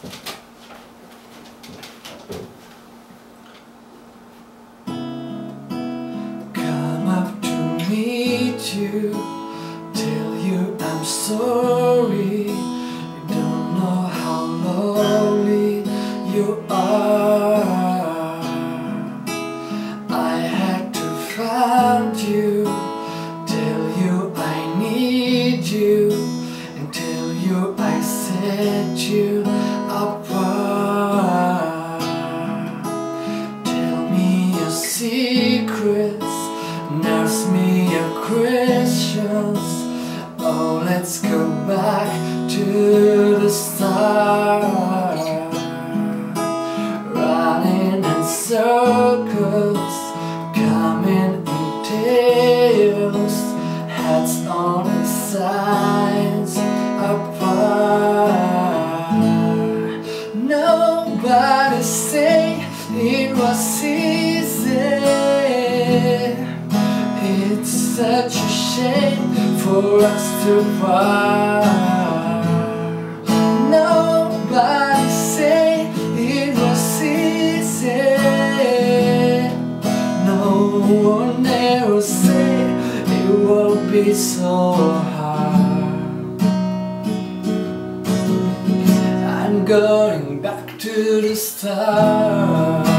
Come up to meet you, tell you I'm sorry. You don't know how lonely you are. I had to find you, tell you I need you, and tell you I set you apart. Tell me your secrets, ask me your questions. Oh, let's go back to the start. Running in circles, coming in tails, heads on the sides apart. Nobody say it was easy. It's such a shame for us to part. Nobody say it was easy. No one ever say it will be so hard. I'm going back to the start.